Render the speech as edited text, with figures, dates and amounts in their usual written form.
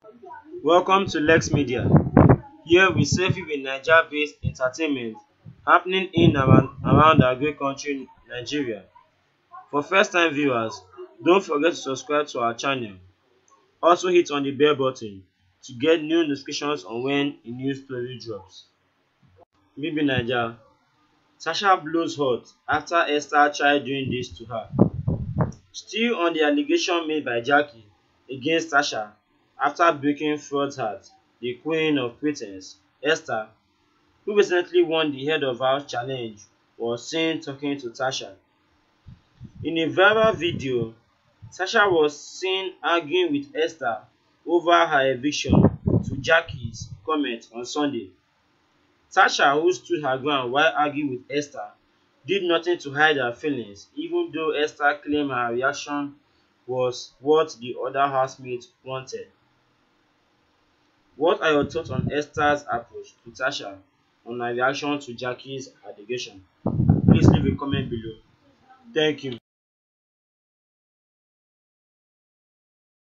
Welcome to Lex Media. Here we serve you with Naija-based entertainment happening in and around our great country, Nigeria. For first-time viewers, don't forget to subscribe to our channel. Also hit on the bell button to get new notifications on when a new story drops. BB Naija, Sasha blows hot after Esther tried doing this to her. Still on the allegation made by Jackie against Sasha after breaking Fraud's heart, the queen of pretense, Esther, who recently won the Head of House challenge, was seen talking to Tasha. In a viral video, Sasha was seen arguing with Esther over her eviction to Jackie's comment on Sunday. Tasha, who stood her ground while arguing with Esther, did nothing to hide her feelings, even though Esther claimed her reaction was what the other housemates wanted. What are your thoughts on Esther's approach to Tasha on her reaction to Jackie's allegation? Please leave a comment below. Thank you.